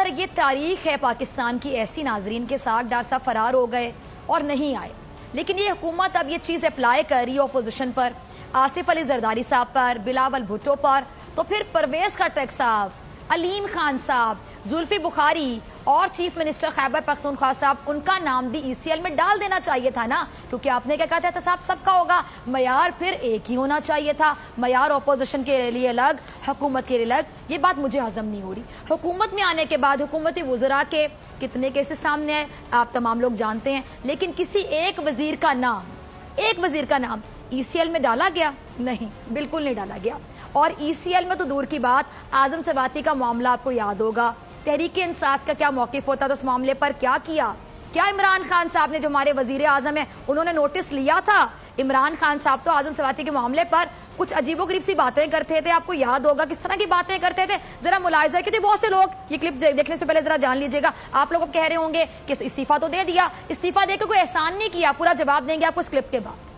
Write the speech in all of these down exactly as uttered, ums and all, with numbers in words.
اور یہ تاریخ ہے پاکستان کی ایسی ناظرین کے ساتھ ڈاکٹر صاحب فرار ہو گئے اور نہیں آئے، لیکن یہ حکومت اب یہ چیز اپلائی کر رہی ہے اپوزیشن پر، آصف علی زرداری صاحب پر، بلاول بھٹو پر، تو پھر پرویز خٹک صاحب، علیم خان صاحب، زلفی بخاری اور چیف منسٹر خیبر پختونخوا صاحب، ان کا نام بھی ای سی ایل میں ڈال دینا چاہیے تھا نا، کیونکہ آپ نے کیا کہا تھا احتساب سب کا ہوگا، معیار پھر ایک ہی ہونا چاہیے تھا، معیار اپوزیشن کے لیے الگ، حکومت کے لیے الگ۔ یہ بات مجھے ہضم نہیں ہو رہی۔ حکومت میں آنے کے بعد حکومتی وزراء کے کتنے کیسز سامنے آئے آپ تمام لوگ جانتے ہیں، لیکن کسی ایک وزیر کا نام ایک وزیر کا نام ای سی ایل میں ڈالا گیا؟ نہیں، بالکل نہیں ڈالا گیا۔ اور ای سی ایل میں تو دور کی بات، اعظم سواتی کا معاملہ آپ کو یاد ہوگا، تحریک انصاف کا کیا موقف ہوتا تھا اس معاملے پر، کیا کیا کیا عمران خان صاحب نے جو ہمارے وزیر اعظم ہیں انہوں نے نوٹس لیا تھا؟ عمران خان صاحب تو اعظم سواتی کے معاملے پر کچھ عجیب و غریب سی باتیں کرتے تھے، آپ کو یاد ہوگا کس طرح کی باتیں کرتے تھے، ذرا ملاحظہ کیونکہ بہت سے لوگ یہ کلپ دیکھنے سے پہلے ذرا جان لیجئے گا، آپ لوگ اب کہہ رہے ہوں گے کہ استعفیٰ تو دے دیا، استعفیٰ دے کے کوئی احسان نہیں کیا، پورا جواب دیں گے آپ کو اس کلپ کے بعد۔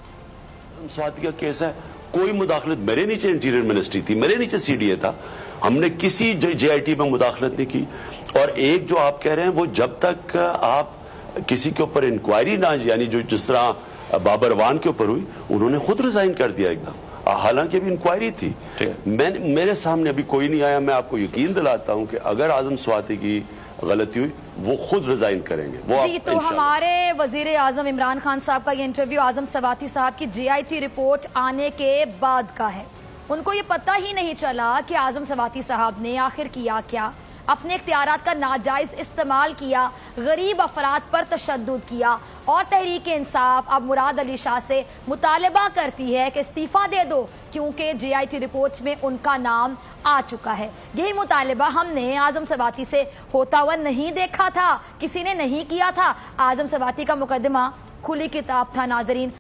سواتی کا کیس ہے، کوئی مداخلت میرے نیچے انٹیریئر منسٹری تھی، میرے نیچے سی ڈی اے تھا، ہم نے کسی جے آئی ٹی میں مداخلت نہیں کی۔ اور ایک جو آپ کہہ رہے ہیں وہ جب تک آپ کسی کے اوپر انکوائری نہ، یعنی جو جس طرح بابر وان کے اوپر ہوئی، انہوں نے خود ریزائن کر دیا ایک دم، حالانکہ ابھی انکوائری تھی۔ میں میرے سامنے ابھی کوئی نہیں آیا، میں آپ کو یقین دلاتا ہوں کہ اگر اعظم سواتی کی غلطی ہوئی وہ خود ریزائن کریں گے۔ وہ جی تو ہمارے وزیر اعظم عمران خان صاحب کا یہ انٹرویو اعظم سواتی صاحب کی جے آئی ٹی رپورٹ آنے کے بعد کا ہے، ان کو یہ پتہ ہی نہیں چلا کہ اعظم سواتی صاحب نے آخر کیا کیا، اپنے اختیارات کا ناجائز استعمال کیا، غریب افراد پر تشدد کیا، اور تحریک انصاف اب مراد علی شاہ سے مطالبہ کرتی ہے کہ استعفیٰ دے دو کیونکہ جے آئی ٹی رپورٹ میں ان کا نام آ چکا ہے۔ یہی مطالبہ ہم نے اعظم سواتی سے ہوتا ہوا نہیں دیکھا تھا، کسی نے نہیں کیا تھا۔ اعظم سواتی کا مقدمہ کھلی کتاب تھا ناظرین۔